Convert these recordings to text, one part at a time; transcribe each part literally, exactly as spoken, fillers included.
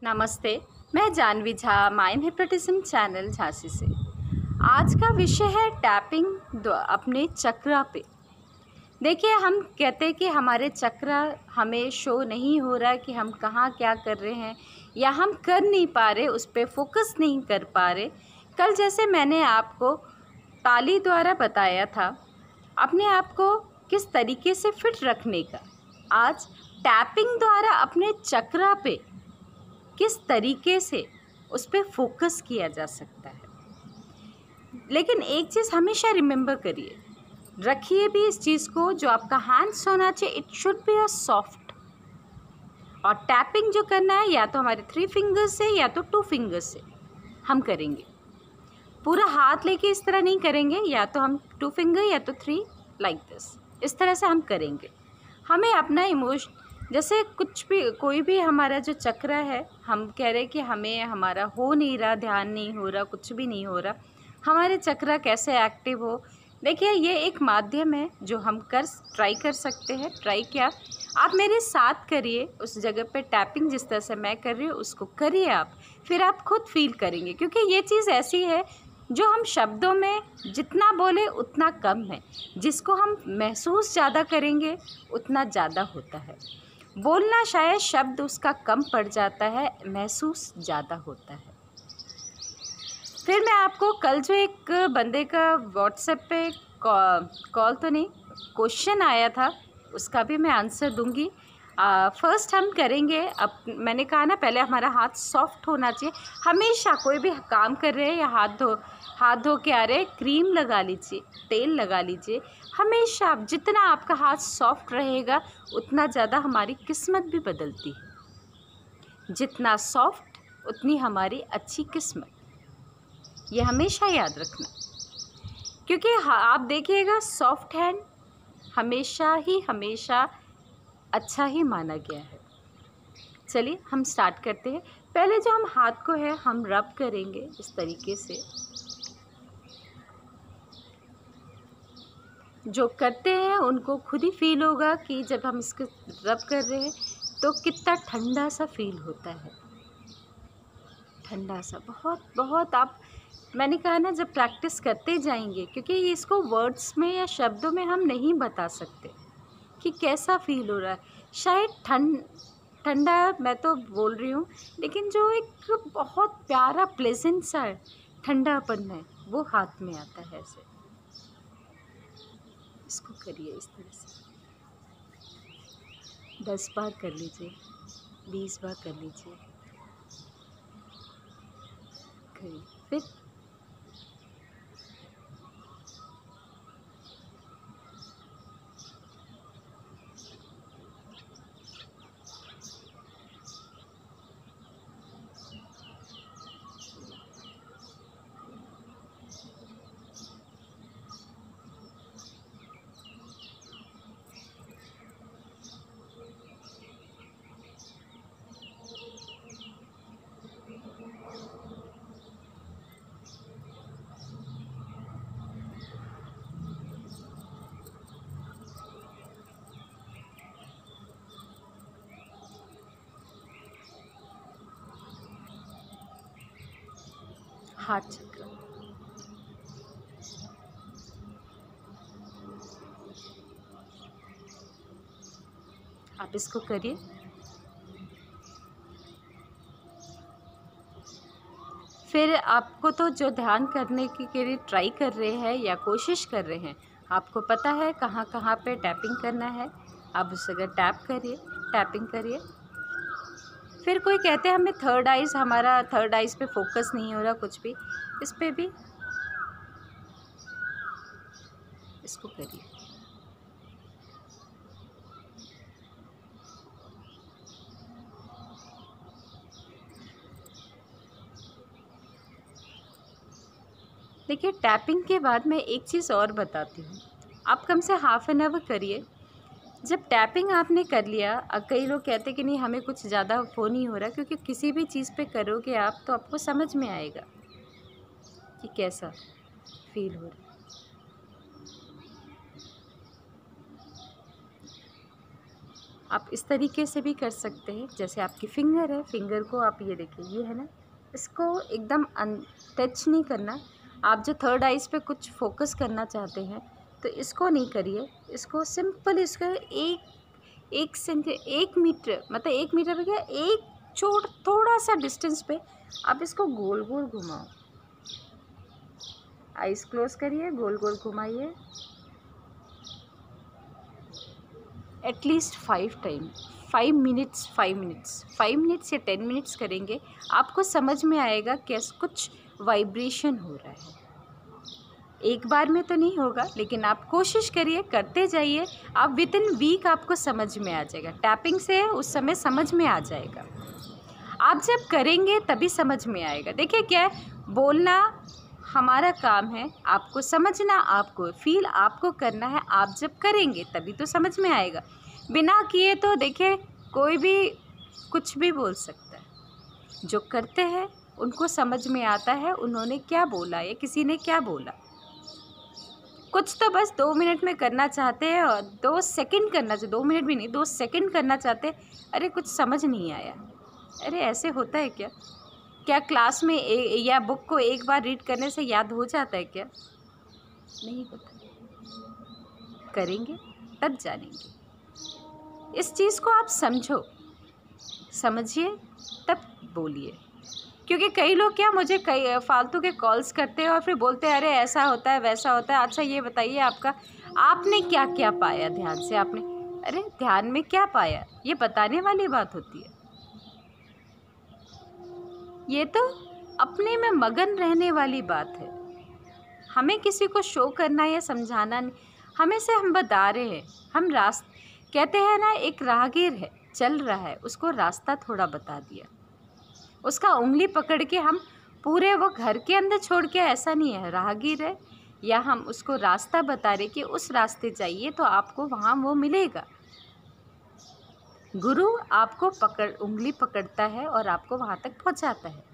नमस्ते, मैं Janvi Jha, mind hypnotism channel Jhansi से। आज का विषय है टैपिंग अपने चक्रा पे। देखिए, हम कहते हैं कि हमारे चक्रा हमें शो नहीं हो रहा कि हम कहाँ क्या कर रहे हैं या हम कर नहीं पा रहे, उस पर फोकस नहीं कर पा रहे। कल जैसे मैंने आपको ताली द्वारा बताया था अपने आप को किस तरीके से फिट रखने का, आज टैपिंग द्वारा अपने चक्रा पे किस तरीके से उस पर फोकस किया जा सकता है। लेकिन एक चीज़ हमेशा रिमेंबर करिए, रखिए भी इस चीज़ को, जो आपका हैंड्स होना चाहिए it should be a soft. और टैपिंग जो करना है या तो हमारे थ्री फिंगर्स से या तो टू फिंगर्स से हम करेंगे। पूरा हाथ लेके इस तरह नहीं करेंगे, या तो हम टू फिंगर या तो थ्री लाइक दिस, इस तरह से हम करेंगे। हमें अपना इमोशन, जैसे कुछ भी कोई भी हमारा जो चक्र है, हम कह रहे हैं कि हमें हमारा हो नहीं रहा, ध्यान नहीं हो रहा, कुछ भी नहीं हो रहा, हमारे चक्र कैसे एक्टिव हो। देखिए, ये एक माध्यम है जो हम कर ट्राई कर सकते हैं। ट्राई क्या, आप मेरे साथ करिए, उस जगह पे टैपिंग जिस तरह से मैं कर रही हूँ उसको करिए आप, फिर आप खुद फील करेंगे। क्योंकि ये चीज़ ऐसी है जो हम शब्दों में जितना बोले उतना कम है, जिसको हम महसूस ज़्यादा करेंगे उतना ज़्यादा होता है। बोलना शायद शब्द उसका कम पड़ जाता है, महसूस ज़्यादा होता है। फिर मैं आपको कल जो एक बंदे का व्हाट्सएप पे कॉल तो नहीं, क्वेश्चन आया था, उसका भी मैं आंसर दूंगी। फर्स्ट हम करेंगे, अब मैंने कहा ना पहले हमारा हाथ सॉफ्ट होना चाहिए। हमेशा कोई भी काम कर रहे हैं या हाथ धो हाथ धो के आ रहे, क्रीम लगा लीजिए, तेल लगा लीजिए। हमेशा जितना आपका हाथ सॉफ्ट रहेगा उतना ज़्यादा हमारी किस्मत भी बदलती है। जितना सॉफ्ट उतनी हमारी अच्छी किस्मत, ये हमेशा याद रखना। क्योंकि आप देखिएगा, सॉफ्ट हैंड हमेशा ही हमेशा अच्छा ही माना गया है। चलिए हम स्टार्ट करते हैं। पहले जो हम हाथ को है हम रब करेंगे इस तरीके से। जो करते हैं उनको खुद ही फील होगा कि जब हम इसको रब कर रहे हैं तो कितना ठंडा सा फील होता है, ठंडा सा, बहुत बहुत। आप, मैंने कहा ना, जब प्रैक्टिस करते जाएंगे, क्योंकि इसको वर्ड्स में या शब्दों में हम नहीं बता सकते कि कैसा फील हो रहा है। शायद ठंड ठंडा मैं तो बोल रही हूँ, लेकिन जो एक बहुत प्यारा प्लेजेंट सा ठंडापन है वो हाथ में आता है। ऐसे इसको करिए इस तरह से, दस बार कर लीजिए, बीस बार कर लीजिए, करिए। फिर हाथ चक्र, आप इसको करिए। फिर आपको तो जो ध्यान करने की के लिए ट्राई कर रहे हैं या कोशिश कर रहे हैं, आपको पता है कहाँ कहाँ पे टैपिंग करना है, आप उस जगह टैप करिए, टैपिंग करिए। फिर कोई कहते हैं हमें थर्ड आइज, हमारा थर्ड आइज पे फोकस नहीं हो रहा कुछ भी, इस पे भी इसको करिए। देखिए, टैपिंग के बाद मैं एक चीज़ और बताती हूँ। आप कम से हाफ एन आवर करिए। जब टैपिंग आपने कर लिया, कई लोग कहते हैं कि नहीं हमें कुछ ज़्यादा हो नहीं हो रहा, क्योंकि किसी भी चीज़ पे करोगे आप तो आपको समझ में आएगा कि कैसा फील हो रहा है। आप इस तरीके से भी कर सकते हैं, जैसे आपकी फिंगर है, फिंगर को आप ये देखिए, ये है ना, इसको एकदम टच नहीं करना। आप जो थर्ड आइज़ पे कुछ फोकस करना चाहते हैं तो इसको नहीं करिए, इसको सिंपल इसका एक एक सेंट एक मीटर मतलब एक मीटर पे क्या, एक छोट थोड़ा सा डिस्टेंस पे आप इसको गोल गोल घुमाओ। आइज़ क्लोज करिए, गोल गोल घुमाइए at least five time five minutes five minutes five minutes या टेन मिनट्स करेंगे, आपको समझ में आएगा कैसे कुछ वाइब्रेशन हो रहा है। एक बार में तो नहीं होगा, लेकिन आप कोशिश करिए, करते जाइए, आप विद इन वीक आपको समझ में आ जाएगा। टैपिंग से उस समय समझ में आ जाएगा। आप जब करेंगे तभी समझ में आएगा। देखिए क्या है, बोलना हमारा काम है, आपको समझना, आपको फील आपको करना है। आप जब करेंगे तभी तो समझ में आएगा। बिना किए तो देखिए कोई भी कुछ भी बोल सकता है। जो करते हैं उनको समझ में आता है उन्होंने क्या बोला या किसी ने क्या बोला। कुछ तो बस दो मिनट में करना चाहते हैं और दो सेकंड करना चाहिए, दो मिनट भी नहीं, दो सेकंड करना चाहते हैं, अरे कुछ समझ नहीं आया। अरे ऐसे होता है क्या? क्या क्लास में ए, या बुक को एक बार रीड करने से याद हो जाता है क्या? नहीं होता। करेंगे तब जानेंगे। इस चीज़ को आप समझो, समझिए तब बोलिए। क्योंकि कई लोग क्या मुझे कई फालतू के कॉल्स करते हैं और फिर बोलते हैं अरे ऐसा होता है वैसा होता है। अच्छा ये बताइए आपका आपने क्या क्या पाया ध्यान से? आपने अरे ध्यान में क्या पाया ये बताने वाली बात होती है। ये तो अपने में मगन रहने वाली बात है। हमें किसी को शो करना या समझाना नहीं, हमें से हम बता रहे हैं। हम रास्ता कहते हैं ना, एक राहगीर है चल रहा है, उसको रास्ता थोड़ा बता दिया, उसका उंगली पकड़ के हम पूरे वो घर के अंदर छोड़ के, ऐसा नहीं है। राहगीर है या हम उसको रास्ता बता रहे कि उस रास्ते जाइए तो आपको वहाँ वो मिलेगा। गुरु आपको पकड़ उंगली पकड़ता है और आपको वहाँ तक पहुँचाता है।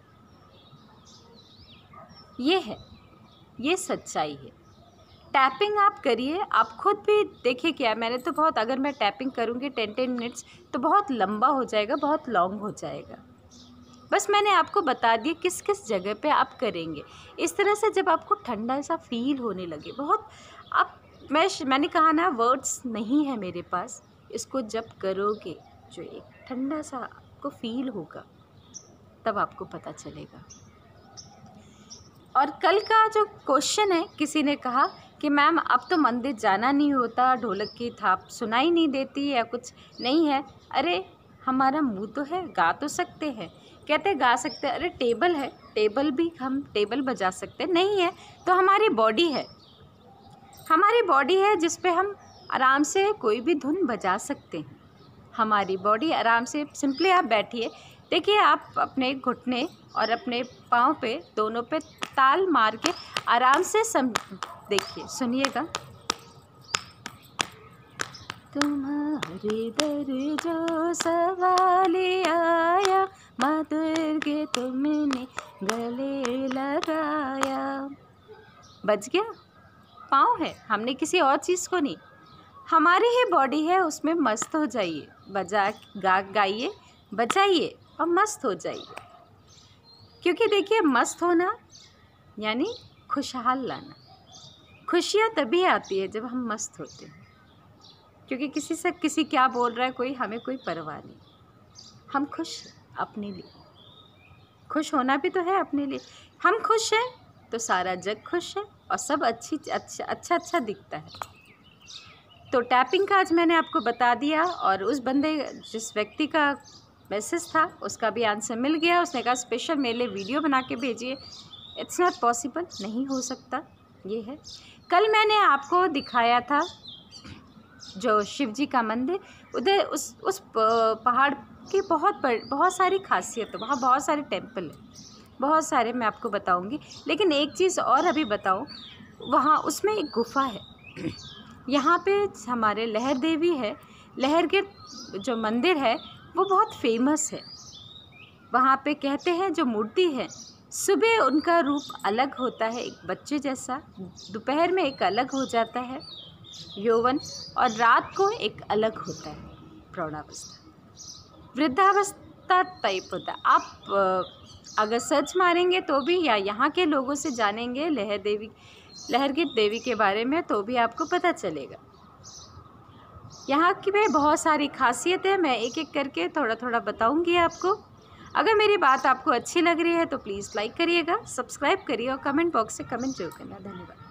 ये है, ये सच्चाई है। टैपिंग आप करिए, आप खुद भी देखिए। क्या मैंने तो बहुत, अगर मैं टैपिंग करूँगी टेन टेन मिनट्स तो बहुत लंबा हो जाएगा, बहुत लॉन्ग हो जाएगा। बस मैंने आपको बता दिया किस किस जगह पे आप करेंगे। इस तरह से जब आपको ठंडा सा फील होने लगे, बहुत आप मैं मैंने कहा ना, वर्ड्स नहीं है मेरे पास। इसको जब करोगे जो एक ठंडा सा आपको फील होगा तब आपको पता चलेगा। और कल का जो क्वेश्चन है, किसी ने कहा कि मैम अब तो मंदिर जाना नहीं होता, ढोलक की थाप सुनाई नहीं देती या कुछ नहीं है। अरे हमारा मुंह तो है, गा तो सकते हैं। कहते गा सकते हैं, अरे टेबल है, टेबल भी हम टेबल बजा सकते हैं। नहीं है तो हमारी बॉडी है, हमारी बॉडी है जिस पे हम आराम से कोई भी धुन बजा सकते हैं। हमारी बॉडी आराम से, सिंपली आप बैठिए, देखिए आप अपने घुटने और अपने पाँव पे दोनों पे ताल मार के आराम से सम देखिए, सुनिएगा। तुम्हारे दर जो सवाल आया, माँ दुर्गे तुमने गले लगाया। बज गया, पाँव है, हमने किसी और चीज़ को नहीं, हमारी ही बॉडी है, उसमें मस्त हो जाइए। बजा गा गाइए, बजाइए और मस्त हो जाइए। क्योंकि देखिए मस्त होना यानी खुशहाल लाना। खुशियाँ तभी आती है जब हम मस्त होते हैं। क्योंकि किसी से किसी क्या बोल रहा है कोई, हमें कोई परवाह नहीं। हम खुश अपने लिए, खुश होना भी तो है अपने लिए। हम खुश हैं तो सारा जग खुश है और सब अच्छी अच्छा अच्छा अच्छा दिखता है। तो टैपिंग का आज मैंने आपको बता दिया। और उस बंदे, जिस व्यक्ति का मैसेज था, उसका भी आंसर मिल गया। उसने कहा स्पेशल मेरे लिए वीडियो बना के भेजिए। इट्स नॉट पॉसिबल, नहीं हो सकता। ये है, कल मैंने आपको दिखाया था जो शिव जी का मंदिर, उधर उस उस पहाड़ की बहुत बहुत सारी खासियत है, वहाँ बहुत सारे टेम्पल है, बहुत सारे मैं आपको बताऊंगी। लेकिन एक चीज़ और अभी बताऊं, वहाँ उसमें एक गुफा है। यहाँ पे हमारे लहर देवी है, लहर के जो मंदिर है वो बहुत फेमस है। वहाँ पे कहते हैं जो मूर्ति है, सुबह उनका रूप अलग होता है, एक बच्चे जैसा, दोपहर में एक अलग हो जाता है यौवन, और रात को एक अलग होता है। प्रौढ़ावस्था, वृद्धावस्था टाइप होता है। आप अगर सर्च मारेंगे तो भी, या यहाँ के लोगों से जानेंगे लहर देवी लहरगीत देवी के बारे में, तो भी आपको पता चलेगा। यहाँ की में बहुत सारी खासियतें मैं एक एक करके थोड़ा थोड़ा बताऊँगी आपको। अगर मेरी बात आपको अच्छी लग रही है तो प्लीज़ लाइक करिएगा, सब्सक्राइब करिए और कमेंट बॉक्स से कमेंट जरूर करना। धन्यवाद।